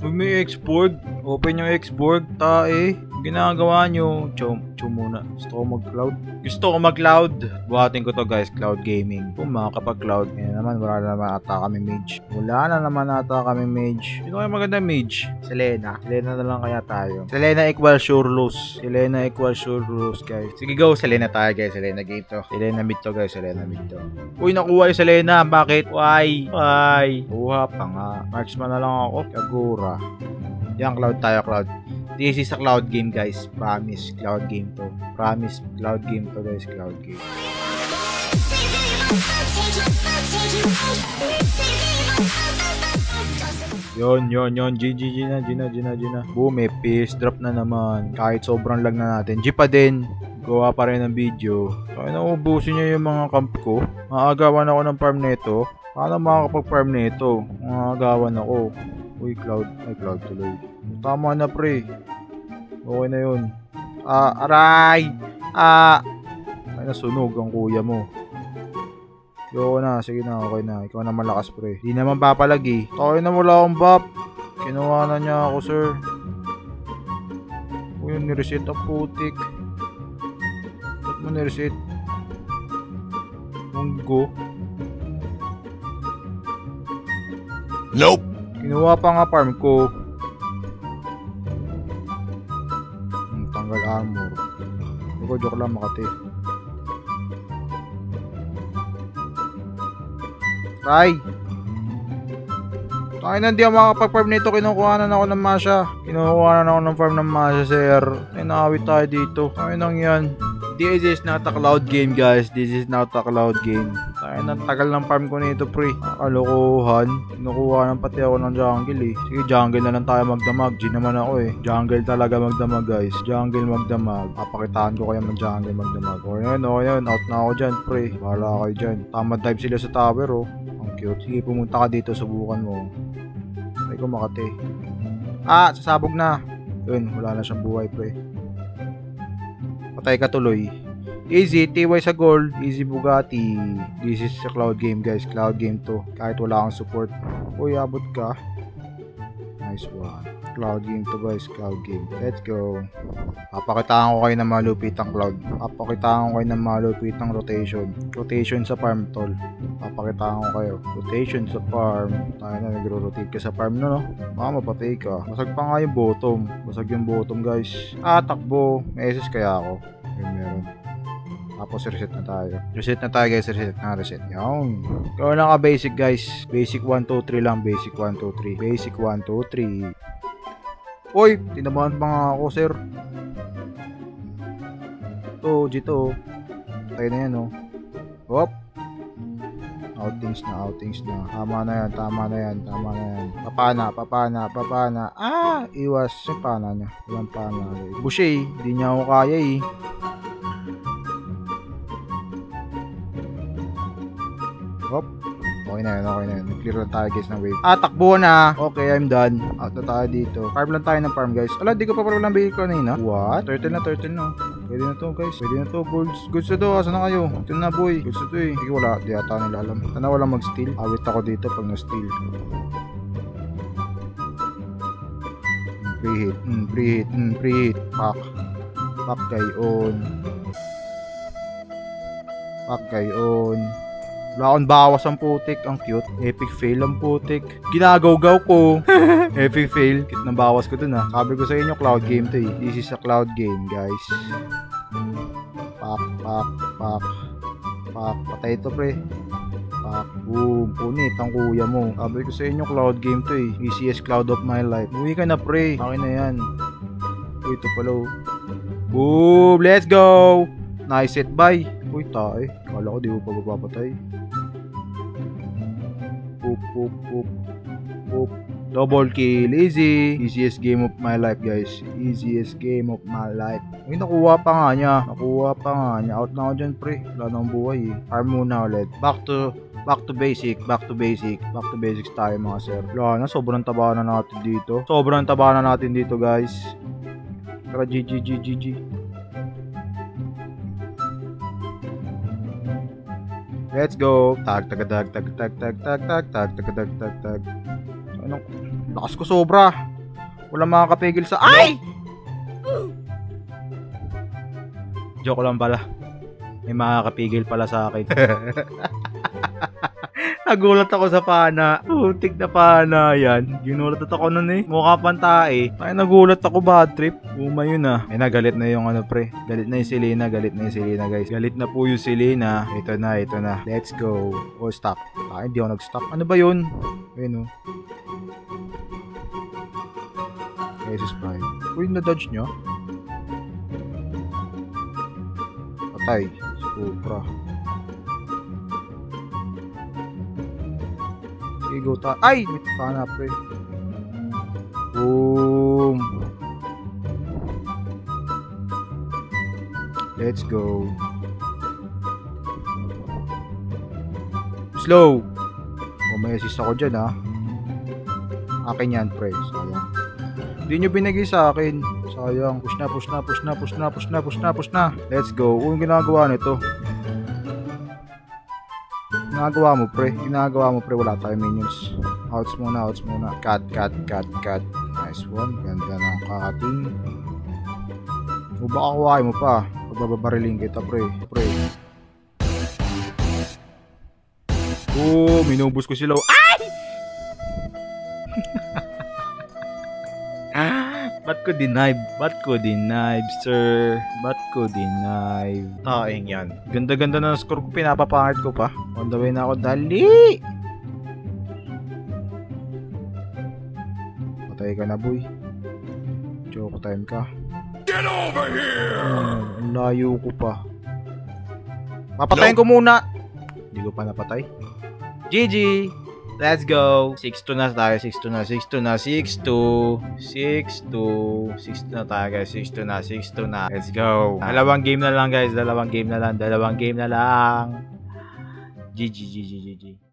Huwag may export. Open yung export. Tae. Ginagawa nyo. Chow muna. Gusto ko mag-cloud. Buhatin ko to guys. Cloud gaming. Kung makakapag-cloud. Yan naman. Wala na naman ata kami mage. Sino kayo maganda mage? Selena. Selena na lang kaya tayo. Selena equals sure lose. Guys. Sige go. Selena tayo guys. Selena game to. Selena mid to guys. Uy, nakuha yung Selena. Bakit? Why? Kuha pa nga. Marksman na lang ako. Kagura. Yan, cloud tayo, cloud. This is a cloud game, guys. Promise, cloud game to. Guys. Cloud game. Yon. GG na. Boom, may piece drop na naman. Kahit sobrang lag na natin. G pa din. Gawa pa rin ng video. Kaya naubusin niya yung mga camp ko. Maagawan ako ng farm nito. Paano makakapag-farm nito? Maagawan ako. Uy, cloud tuloy. Tama na, pre. Okay na yun. Aray! Ay, nasunog ang kuya mo. Yoko na, sige na, okay na. Ikaw na malakas, pre. Di naman papalagi. Tayo na wala akong buff. Kinuha na niya ako, sir. Uy, nireset ang putik. Ba't mo nireset? Munggo. Nope! Kinuha pa nga farm ko. Tanggal armor. Joke lang, Makati. Try! Tayo na, hindi ako makapag-farm nito. Kinukuha na ako ng farm ng Masha, sir. Ay, nakawit tayo dito. Tayo nang yan. This is not a cloud game, guys. Tayo na, tagal ng farm ko nito, pre. Kalokohan. Kinukuha ng pati ako ng jungle, eh. Sige, jungle na lang tayo magdamag. G naman ako, eh. Jungle talaga magdamag, guys. Papakitaan ko kayo mag-jungle magdamag. O yun. Out na ako dyan, pre. Bahala kayo dyan. Tamad dive sila sa tower, oh. Ang cute. Sige, pumunta ka dito. Subukan mo. Ay ko, Makati. Sasabog na. Yun, wala na siyang buhay, pre. Patay ka tuloy. Easy, TY sa gold. Easy Bugatti. This is a cloud game, guys. Cloud game to. Kahit wala akong support. Uy, abot ka. Nice one. Cloud game to, guys. Cloud game. Let's go. Papakitaan ko kayo ng malupitang cloud. Rotation. Rotation sa farm, tol. Papakitaan ko kayo. Rotation sa farm. Tayo na, nagro-rotate ka sa farm, no? Baka mapatay ka. Basag pa nga yung bottom. Guys. Takbo. May SS kaya ako. Meron. Tapos reset na tayo. Reset, guys. Yan. Gawin lang ka basic, guys. Basic 1, 2, 3 lang. Basic 1, 2, 3. Uy! Tinabahan pa nga ako, sir. G2. Tayo na yan, oh. Hop! Outings na. Tama na yan. Papana. Iwas. Yung pana niya. Walang pana. Bushy, di niya ako kaya, eh. Hop! Okay na yun. Clear lang tayo, guys, ng wave. Takbo na. Okay, I'm done. Out na tayo dito. Farm lang tayo ng farm, guys. Di ko pa pala lang bigay ko kanina. What? Turtle na. Pwede na to, guys. Goods na to. Asan na kayo? Ito na, boy. Goods na to, eh. Hindi wala. Di ata nila alam. Sana walang mag-steal. Awit ako dito pag na-steal. Preheat. Pack guy on. Wala akong bawas ang putik. Ang cute. Epic fail ang putik. Ginagaw-gaw ko. Epic fail. Cute na bawas ko dun, ha. Sabi ko sa inyo, cloud game to, eh. This is a cloud game, guys. Pak. Patay ito, pre. Pak. Boom. Punit ang kuya mo. Sabi ko sa inyo, cloud game to, eh. ECS cloud of my life. Uwi ka na, pre. Akin na yan. Uy, ito pala. Boom. Let's go. Nice set, bye. Uy, tae. Kala ko di mo pa mapapatay. Poop. Double kill. Easy. Easiest game of my life, guys. Uy, nakuha pa nga niya. Out na ako dyan, pre. Wala na akong buhay, eh. Farm muna ulit. Back to basics tayo, mga sir. Wala na, sobrang taba na natin dito. Guys. Tara, GG. Let's go. Tag. Anong lakas ko sobra. Walang makakapigil sa... Ay! Joke lang pala. May makakapigil pala sa akin. Nagulat ako sa pana. Putik na pana yan. Ginulat ako nun eh. Mukha pantae. Ay, nagulat ako, bad trip. Uma yun ah. Ay, nagalit na yung ano pre. Galit na yung Selena. Galit na yung Selena guys. Galit na po yung Selena. Ito na, ito na. Let's go. Oh, stop. Ay, hindi ako nag-stop. Ano ba yun? Ayun oh. Jesus Christ. Uy, na-dodge nyo? Patay. Supra. Sige, go ta. Ay! May pana pre. Boom. Let's go. Slow. Oh, may assist ako dyan ha. Akin yan pre. Sayang. Hindi nyo binigay sa akin. Sayang. Push na, push na, push na, push na, push na, push na, push na. Let's go. Yung ginagawa nito. Ginagawa mo pre. Ginagawa mo pre. Wala tayong minions. Outs muna, outs muna. Cut, cut, cut, cut. Nice one. Ganda ng kakating. O baka kuhain mo pa. Pagbabariling kita pre. Pre. Oh, minubos ko sila. Ay! Ba't ko denive? Ba't ko denive, sir? Ba't ko denive? Taing yan. Ganda-ganda na score ko. Pinapapangit ko pa. On the way na ako. Dali! Patay ka na, boy. Joke time ka. Get over here! Ang layo ko pa. Papatayin ko muna. Hindi ko pa napatay. GG! Let's go. 6-2 na tayo. 6-2 na. 6-2 na. 6-2. 6-2. 6-2 na tayo guys. 6-2 na. 6-2 na. Let's go. Dalawang game na lang guys. Dalawang game na lang. Dalawang game na lang. GG. GG. GG.